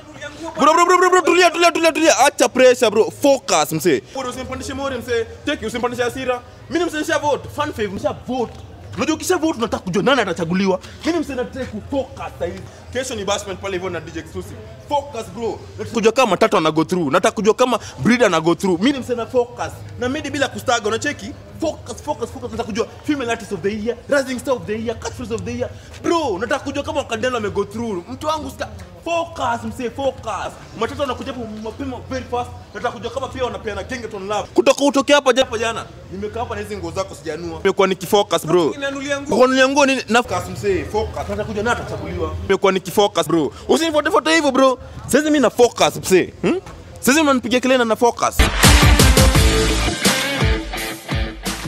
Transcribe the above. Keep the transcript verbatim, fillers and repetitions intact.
Bro bro bro bro tulia tulia tulia tulia acha pressure bro. Focus mse. Bro usimpandishe more mse. Take usimpandishe hasira. Mimi mse nisha vote. Fan favor nisha vote. Unajua kisha vote unataka kujua nani atachaguliwa. Mimi mse nataka kufocus sasa hivi. Kesho ni bashment pale hivyo na D J exclusive. Focus bro. Nataka kujua kama matatu ana go through. Nataka kujua kama breeder na go through. Mimi mse na focus. Na midi bila kustaga unacheki. Focus focus focus. Nataka kujua female artist of the year, rising star of the year, catchphrase of the year. Bro, nataka kujua kama Kandelo ame go through. Mtu wangu sta focus mse focus. Matatu anakuja hapo mapema very fast. Nataka kujua kama pia wanapeana Gengeton love. Kutoka utoke hapa hapa jana. Nimekaa hapa na hizo nguo zako sijanua. Nimekuwa nikifocus bro. Kununulia nguo nini? Na focus mse focus. Nataka kujua nani atachaguliwa. Nimekuwa nikifocus bro. Usinifote fote hivyo bro. Sasa mimi na focus mse. Hmm? Sasa mnanipigia kelele na focus.